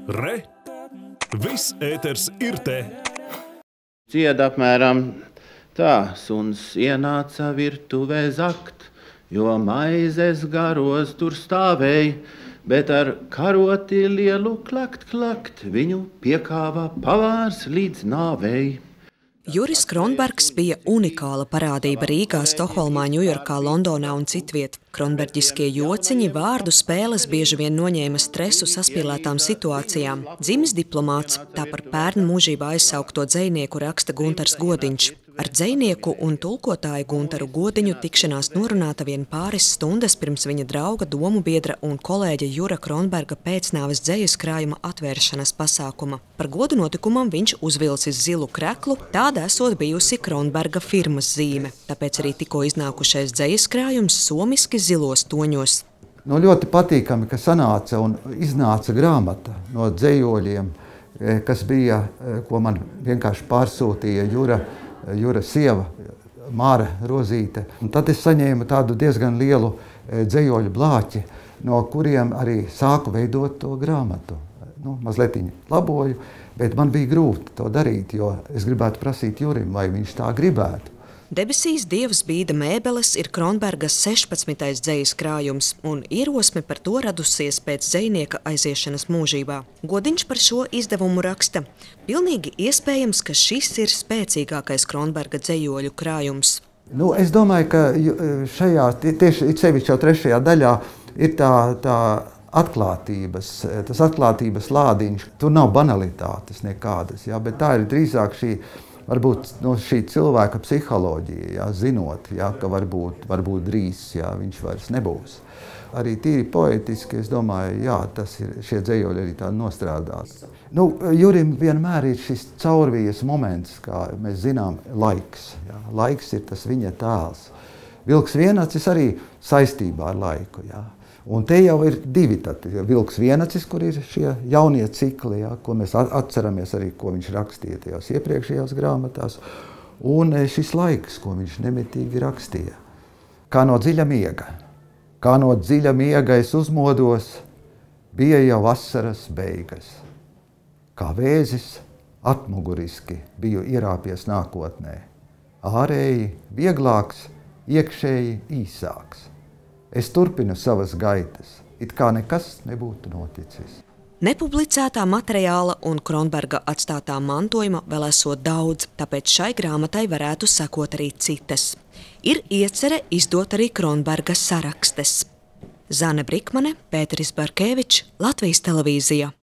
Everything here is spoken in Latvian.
Re! Viss ēters ir te! Cied apmēram tā: suns ienāca virtuvē zakt, jo maizes garos tur stāvēja, bet ar karoti lielu klakt, klakt, viņu piekāva pavārs līdz nāvei. Juris Kronbergs bija unikāla parādība Rīgā, Stokholmā, Ņujorkā, Londonā un citviet. Kronberģiskie jociņi, vārdu spēles bieži vien noņēma stresu saspīlētām situācijām. Dzimis diplomāts, tā par pērn mūžībā aizsaukto dzejnieku raksta Guntars Godiņš. Ar dzejnieku un tulkotāju Guntaru Godiņu tikšanās norunāta vien pāris stundas pirms viņa drauga, domu biedra un kolēģa Jura Kronberga pēcnāves dzejas krājuma atvēršanas pasākuma. Par godu notikumam viņš uzvilcis zilu kreklu, tāda esot bijusi Kronberga firmas zīme. Tāpēc arī tikko iznākušais dzejas krājums somiski zilos toņos. Ļoti patīkami, ka sanāca un iznāca grāmata no dzejoļiem, kas bija, ko man vienkārši pārsūtīja Jura sieva, Māra Rozīte. Un tad es saņēmu tādu diezgan lielu dzejoļu blāķi, no kuriem arī sāku veidot to grāmatu. Mazliet laboju, bet man bija grūti to darīt, jo es gribētu prasīt Jurim, vai viņš tā gribētu. Debesīs Dievs bīda mēbeles ir Kronbergas 16. dzejas krājums, un ierosme par to radusies pēc dzejnieka aiziešanas mūžībā. Godiņš par šo izdevumu raksta: pilnīgi iespējams, ka šis ir spēcīgākais Kronberga dzejoļu krājums. Es domāju, ka šajā, tieši sevišķi jau 3. daļā, ir tā tas atklātības lādiņš. Tur nav banalitātes nekādas, bet tā ir drīzāk varbūt šī cilvēka psiholoģija, zinot, ka varbūt drīz viņš vairs nebūs. Arī tīri poetiski, es domāju, šie dzejoļi arī tā nostrādās. Jurim vienmēr ir šis caurvijas moments, kā mēs zinām, laiks. Laiks ir tas viņa tēls. Vilks vienacis arī saistībā ar laiku. Un te jau ir divi vilks vienacis, kur ir šie jaunie cikli, ko mēs atceramies arī, ko viņš rakstīja tajās iepriekšējās grāmatās. Un šis laiks, ko viņš nemitīgi rakstīja. Kā no dziļa miega es uzmodos, bija jau vasaras beigas. Kā vēzis atmuguriski biju ierāpies nākotnē. Ārēji vieglāks, iekšēji īsāks. Es turpinu savas gaitas, it kā nekas nebūtu noticis. Nepublicētā materiāla un Kronberga atstātā mantojuma vēl esot daudz, tāpēc šai grāmatai varētu sekot arī citas. Ir iecere izdot arī Kronberga sarakstes. Zane Brikmane, Pēteris Barkevičs, Latvijas televīzija.